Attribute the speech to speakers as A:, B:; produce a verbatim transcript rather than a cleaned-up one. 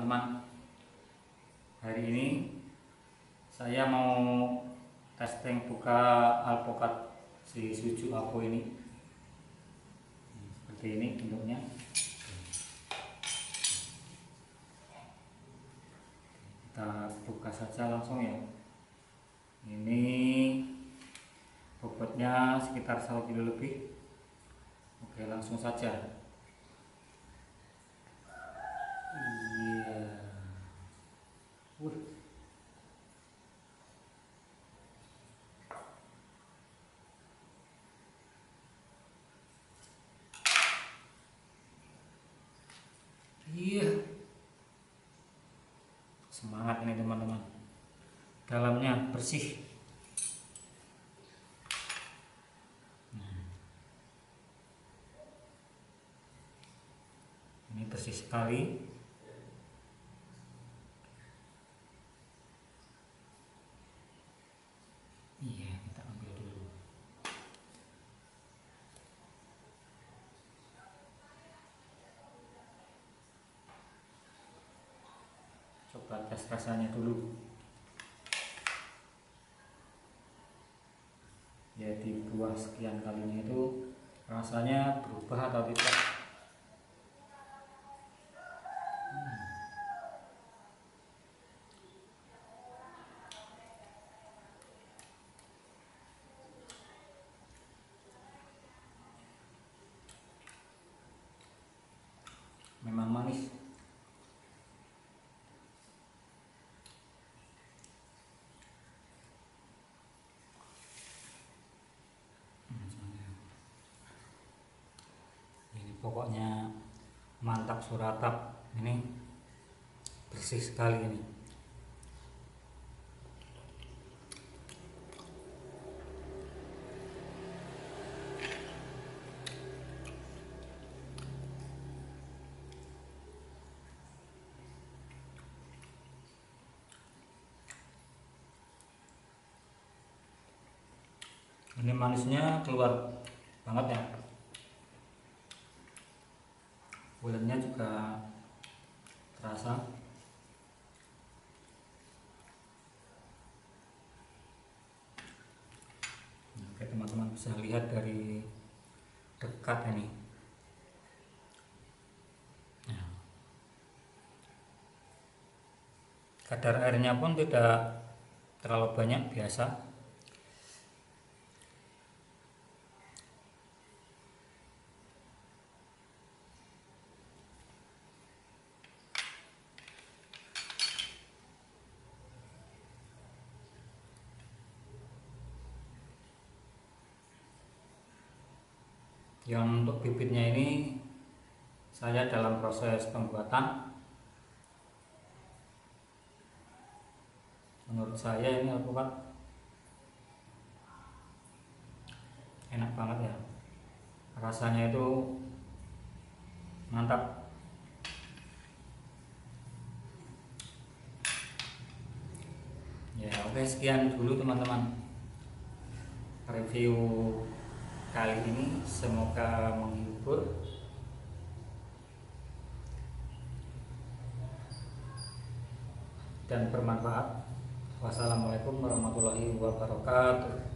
A: teman-teman. Hari ini saya mau testing buka alpukat si suju aku ini. Seperti ini bentuknya. Kita buka saja langsung ya. Ini bobotnya sekitar satu kilo lebih. Oke, langsung saja. Iya. Wih. Iya. Semangat ini teman-teman. Dalamnya bersih. Ini bersih sekali. Iya, kita ambil dulu. Coba tes rasanya dulu. Ya, di buah sekian kalinya itu rasanya berubah atau tidak. Memang manis. Ini pokoknya mantap suratap. Ini bersih sekali ini. Ini manisnya keluar banget ya. Bulannya juga terasa. Oke, teman-teman bisa lihat dari dekat ini. Nah, kadar airnya pun tidak terlalu banyak, biasa. Yang untuk bibitnya ini saya dalam proses pembuatan. Menurut saya ini alpukat enak banget ya. Rasanya itu mantap. Ya, oke, sekian dulu teman-teman review kali ini, semoga menghibur dan bermanfaat. Wassalamualaikum warahmatullahi wabarakatuh.